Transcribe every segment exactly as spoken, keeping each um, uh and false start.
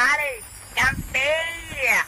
mare, campeia.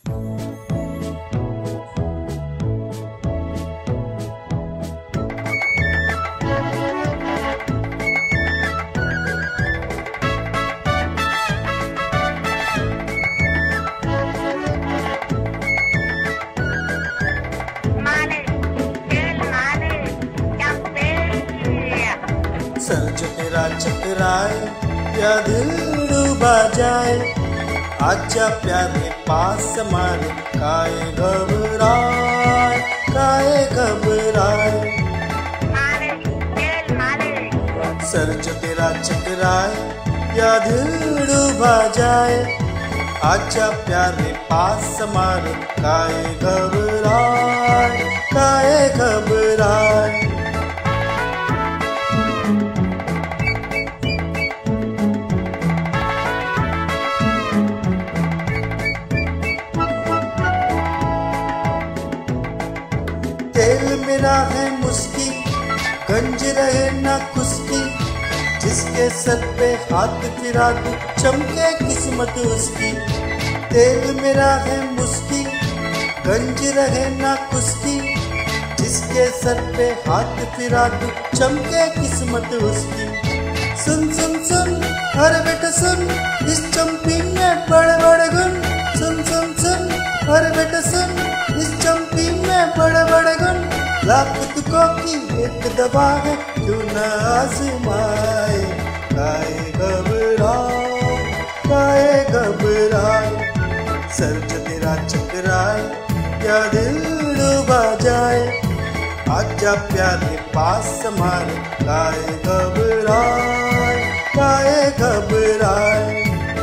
Sir जो तेरा चकराए या दिल डूबा जाए, आजा प्यारे पास हमारे, काहे घबराए काहे घबराए। सर जो तेरा चकराए या दिल डूबा जाए, आजा प्यारे पास हमारे, काहे घबराए काहे घबराए। तेल मेरा है मुस्की, गंज रहे ना कुस्की, जिसके सर पे हाथ फिरा दूं चमके किस्मत उसकी। तेल मेरा है मुस्की, गंज रहे ना कुस्की, जिसके सर पे हाथ फिरा दूं चमके किस्मत उसकी। सुन सुन सुन अरे बेटा सुन, इस चंपी में बड़े बड़े गुण। सुन सुन सुन अरे बेटा सुन, इस चंपी में बड़े बड़े गुण। लाख तुकों की एक दवा है, क्यों न आजमाए, काहे घबराए काहे घबराए। सर जो तेरा चकराए या दिल डूबा जाए, आजा प्यारे पास हमारे, काहे घबराए काहे घबराए।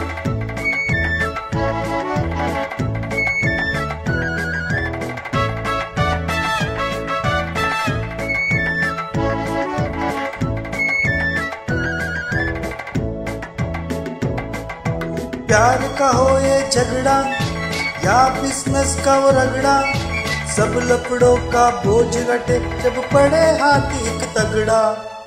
प्यार का हो ये झगड़ा या बिजनेस का वो रगड़ा, सब लफड़ों का बोझ घटे जब पड़े हाथी एक तगड़ा।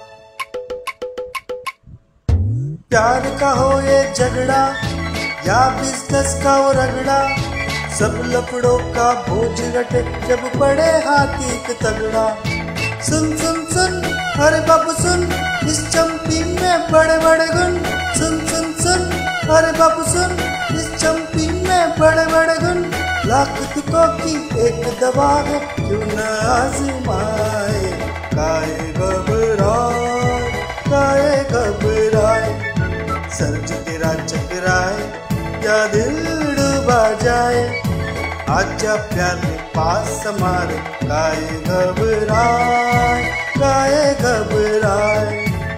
प्यार का हो ये झगड़ा या बिजनेस का वो रगड़ा, सब लफड़ों का बोझ घटे जब पड़े हाथी एक तगड़ा। सुन सुन सुन अरे बाबू सुन, इस चंपी में बड़े बड़े गुण। सुन सुन सुन अरे बाबू सुन, इस चंपी में बड़े बड़े गुण। लाख तुकों की एक दवा है, क्यों न आजमाए, काहे घबराए काहे घबराए। सर जो तेरा चकराए या दिल डूबा जाए, आजा प्यारे पास हमारे, काहे घबराए काहे घबराए।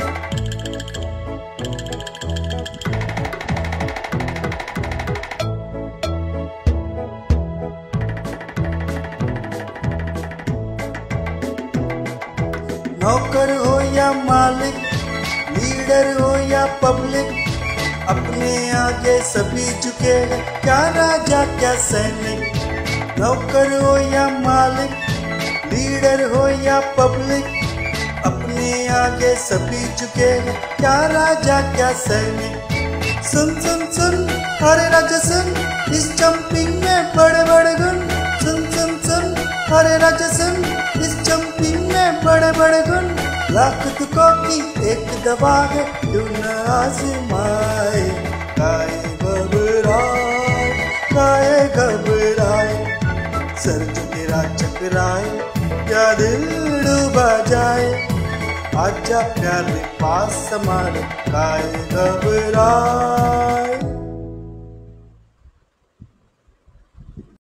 नौकर हो या मालिक, लीडर हो या पब्लिक, अपने आगे सभी झुके हैं, क्या राजा क्या सैनिक। नौकर हो या मालिक, लीडर हो या पब्लिक, अपने आगे सभी झुके हैं, क्या राजा क्या सैनिक। सुन सुन सुन अरे राजा सुन, इस चंपी में बड़े बड़े गुण। सुन सुन सुन अरे राजा सुन, इस चंपी में बड़े बड़े गुण। लाख तुकों की एक दवा है, क्यों न आजमाए, काहे घबराए काहे घबराए। सर जो तेरा चकराए या दिल डूबा जाए, आजा प्यारे पास हमारे, काहे घबराए।